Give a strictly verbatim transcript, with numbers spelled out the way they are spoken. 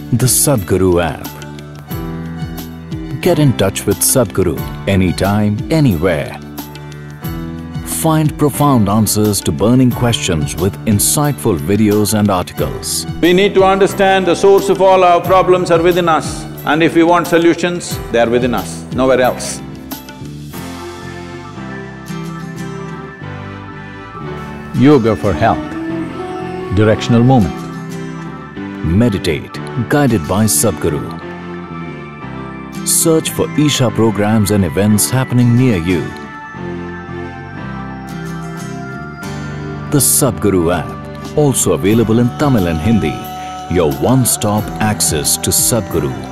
The Sadhguru app. Get in touch with Sadhguru anytime, anywhere. Find profound answers to burning questions with insightful videos and articles. We need to understand the source of all our problems are within us, and if we want solutions, they are within us, nowhere else. Yoga for health, directional movement. Meditate, guided by Sadhguru. Search for Isha programs and events happening near you. The Sadhguru app, also available in Tamil and Hindi, your one-stop access to Sadhguru.